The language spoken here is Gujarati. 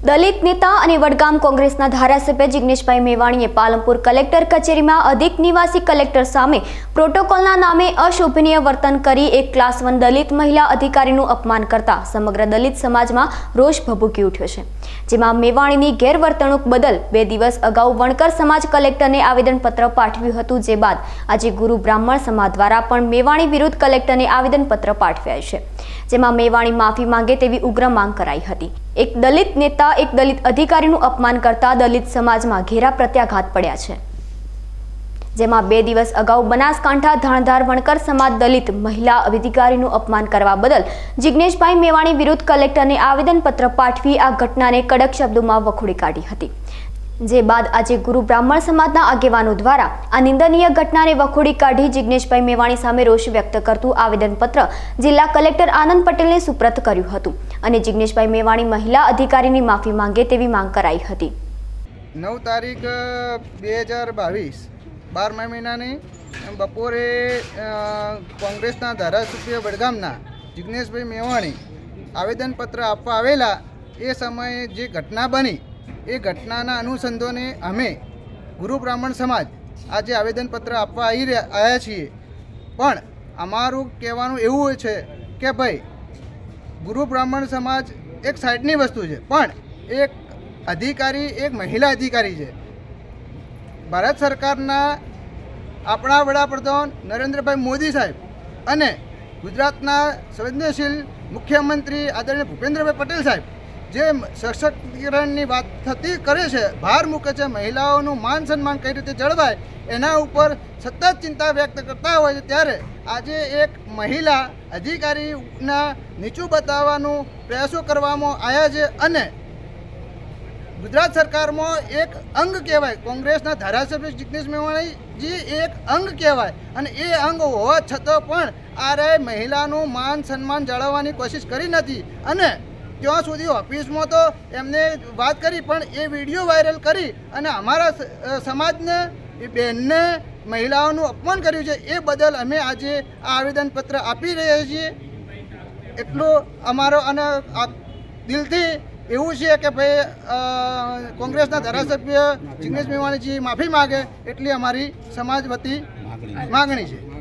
दलित नेता અને વડગામ કોંગ્રેસના ધારાસભ્ય જિગ્નેશભાઈ મેવાણીએ પાલનપુર કલેક્ટર કચેરીમાં અધિક નિવાસી કલેક્ટર સામે પ્રોટોકોલના નામે અશોભનીય વર્તન કરી એક ક્લાસ 1 દલિત મહિલા અધિકારીનું અપમાન કરતા સમગ્ર દલિત સમાજમાં રોષ ભભૂકી ઉઠ્યો છે। જેમાં મેવાણીની ગેરવર્તણૂક બદલ 2 દિવસ અગાઉ વણકર સમાજ કલેક્ટરને આવેદનપત્ર પાઠવ્યું હતું। જે બાદ આજે ગુરુ બ્રાહ્મણ સમાજ દ્વારા પણ મેવાણી વિરુદ્ધ કલેક્ટરને આવેદનપત્ર પાઠવ્યા છે। જેમાં મેવાણી માફી માંગે તેવી ઉગ્ર માંગ કરાઈ હતી। एक दलित नेता एक दलित अधिकारीનું અપમાન કરતા દલિત સમાજમાં ઘેરા પ્રત્યાઘાત પડ્યા છે। જેમાં 2 દિવસ અગાઉ બનાસકાંઠા ધાણધાર વણકર સમાજ દલિત મહિલા અધિકારીનું અપમાન કરવા બદલ જિગ્નેશભાઈ મેવાણી વિરુદ્ધ કલેક્ટરને આવેદનપત્ર પાઠવી આ ઘટનાને કડક શબ્દોમાં વખોડી કાઢી હતી। જે બાદ આજે ગુરુ બ્રાહ્મણ સમાજના આગેવાનો દ્વારા આ નિંદનીય ઘટનાને વખોડી કાઢી જિગ્નેશભાઈ મેવાણી સામે રોષ વ્યક્ત કરતું આવેદનપત્ર જિલ્લા કલેક્ટર આનંદ પટેલને સુપ્રત કર્યું હતું અને જિગ્નેશભાઈ મેવાણી મહિલા અધિકારીની માફી માંગે તેવી માંગ કરાઈ હતી। 9 તારીખ 2022 12મા મહિનાની બપોરે કોંગ્રેસના ધારાસભ્ય વડગામના જિગ્નેશભાઈ મેવાણી આવેદનપત્ર આપવા આવેલા એ સમયે જે ઘટના બની એ ઘટનાના અનુસંધાને અમે ગુરુ બ્રાહ્મણ સમાજ આજે આવેદનપત્ર આપવા આવ્યા છીએ। પણ અમારું કહેવાનું એવું છે કે ભાઈ ગુરુ બ્રાહ્મણ સમાજ એક સાઈડની વસ્તુ છે, પણ એક અધિકારી એક મહિલા અધિકારી છે। ભારત સરકારના આપણા વડાપ્રધાન નરેન્દ્રભાઈ મોદી સાહેબ અને ગુજરાતના સંવેદનશીલ મુખ્યમંત્રી આદરણીય ભૂપેન્દ્રભાઈ પટેલ સાહેબ જે સશક્તિકરણની વાત થતી કરે છે, ભાર મૂકે છે, મહિલાઓનું માન સન્માન કઈ રીતે જળવાય એના ઉપર સતત ચિંતા વ્યક્ત કરતા હોય છે। ત્યારે આજે એક મહિલા અધિકારીના નીચું બતાવવાનું પ્રયાસો કરવામાં આવ્યા છે અને ગુજરાત સરકારમાં એક અંગ કહેવાય, કોંગ્રેસના ધારાસભ્ય જિગ્નેશ મેવાણીજી એક અંગ કહેવાય અને એ અંગ હોવા છતાં પણ આરે મહિલાનું માન સન્માન જાળવવાની કોશિશ કરી નથી અને ત્યાં સુધી ઓફિસમાં તો એમને વાત કરી પણ એ વિડીયો વાયરલ કરી અને અમારા સમાજને એ બહેનને મહિલાઓનું અપમાન કર્યું છે। એ બદલ અમે આજે આ આવેદનપત્ર આપી રહ્યા છીએ। એટલું અમારો અને દિલથી એવું છે કે ભાઈ કોંગ્રેસના ધારાસભ્ય જિગ્નેશ મેવાણીજી માફી માગે એટલી અમારી સમાજ વતી માગણી છે।